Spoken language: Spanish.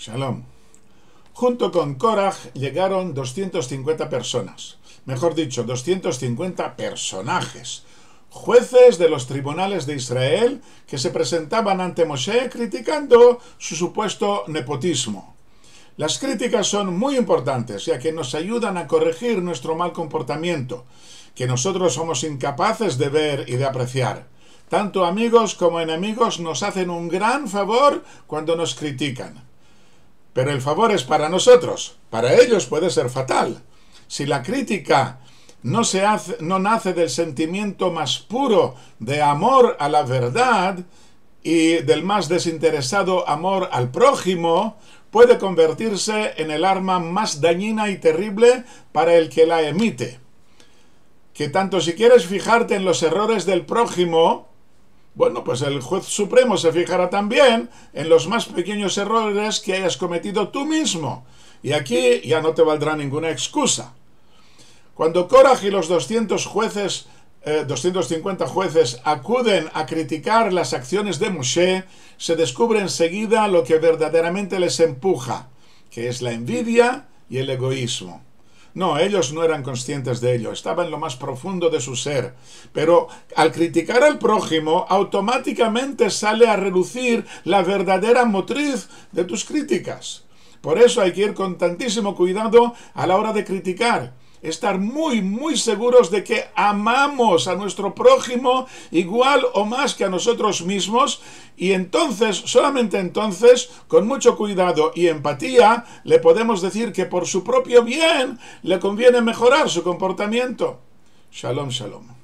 Shalom. Junto con Korach llegaron 250 personas, mejor dicho, 250 personajes, jueces de los tribunales de Israel que se presentaban ante Moshe criticando su supuesto nepotismo. Las críticas son muy importantes, ya que nos ayudan a corregir nuestro mal comportamiento, que nosotros somos incapaces de ver y de apreciar. Tanto amigos como enemigos nos hacen un gran favor cuando nos critican. Pero el favor es para nosotros, para ellos puede ser fatal. Si la crítica no nace del sentimiento más puro de amor a la verdad y del más desinteresado amor al prójimo, puede convertirse en el arma más dañina y terrible para el que la emite. Que tanto si quieres fijarte en los errores del prójimo, bueno, pues el juez supremo se fijará también en los más pequeños errores que hayas cometido tú mismo. Y aquí ya no te valdrá ninguna excusa. Cuando Korach y los 250 jueces acuden a criticar las acciones de Moshe, se descubre enseguida lo que verdaderamente les empuja, que es la envidia y el egoísmo. No, ellos no eran conscientes de ello, estaba en lo más profundo de su ser. Pero al criticar al prójimo, automáticamente sale a relucir la verdadera motriz de tus críticas. Por eso hay que ir con tantísimo cuidado a la hora de criticar. Estar muy seguros de que amamos a nuestro prójimo igual o más que a nosotros mismos, y entonces, solamente entonces, con mucho cuidado y empatía, le podemos decir que por su propio bien le conviene mejorar su comportamiento. Shalom, shalom.